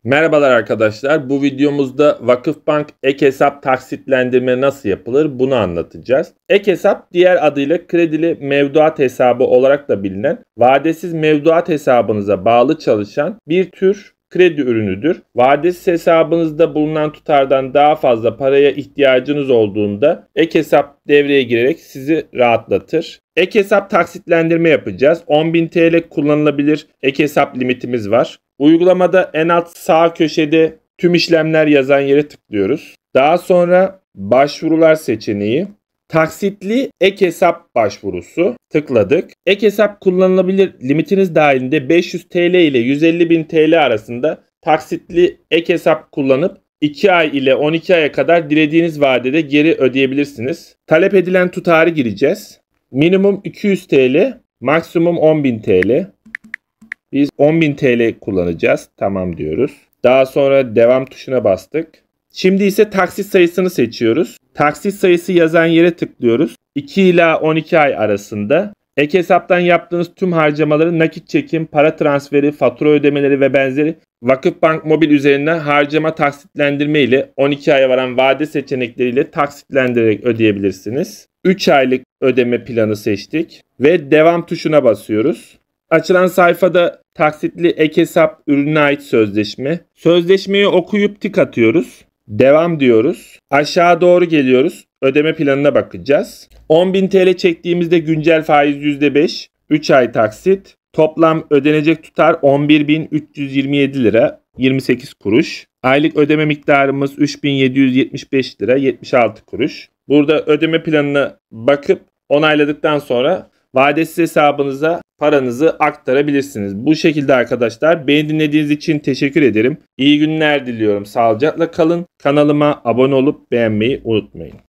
Merhabalar arkadaşlar. Bu videomuzda Vakıfbank ek hesap taksitlendirme nasıl yapılır bunu anlatacağız. Ek hesap diğer adıyla kredili mevduat hesabı olarak da bilinen vadesiz mevduat hesabınıza bağlı çalışan bir tür kredi ürünüdür. Vadesiz hesabınızda bulunan tutardan daha fazla paraya ihtiyacınız olduğunda ek hesap devreye girerek sizi rahatlatır. Ek hesap taksitlendirme yapacağız. 10.000 TL kullanılabilir ek hesap limitimiz var. Uygulamada en alt sağ köşede tüm işlemler yazan yere tıklıyoruz. Daha sonra başvurular seçeneği, taksitli ek hesap başvurusu tıkladık. Ek hesap kullanılabilir limitiniz dahilinde 500 TL ile 150.000 TL arasında taksitli ek hesap kullanıp 2 ay ile 12 aya kadar dilediğiniz vadede geri ödeyebilirsiniz. Talep edilen tutarı gireceğiz. Minimum 200 TL, maksimum 10.000 TL. Biz 10.000 TL kullanacağız. Tamam diyoruz. Daha sonra devam tuşuna bastık. Şimdi ise taksit sayısını seçiyoruz. Taksit sayısı yazan yere tıklıyoruz. 2 ila 12 ay arasında ek hesaptan yaptığınız tüm harcamaları nakit çekim, para transferi, fatura ödemeleri ve benzeri Vakıfbank Mobil üzerinden harcama taksitlendirme ile 12 aya varan vade seçenekleriyle taksitlendirerek ödeyebilirsiniz. 3 aylık ödeme planı seçtik ve devam tuşuna basıyoruz. Açılan sayfada taksitli ek hesap ürününe ait sözleşme. Sözleşmeyi okuyup tik atıyoruz. Devam diyoruz. Aşağı doğru geliyoruz. Ödeme planına bakacağız. 10.000 TL çektiğimizde güncel faiz %5. 3 ay taksit. Toplam ödenecek tutar 11.327 lira 28 kuruş. Aylık ödeme miktarımız 3.775 lira 76 kuruş. Burada ödeme planına bakıp onayladıktan sonra vadesiz hesabınıza paranızı aktarabilirsiniz. Bu şekilde arkadaşlar. Beni dinlediğiniz için teşekkür ederim. İyi günler diliyorum. Sağlıcakla kalın. Kanalıma abone olup beğenmeyi unutmayın.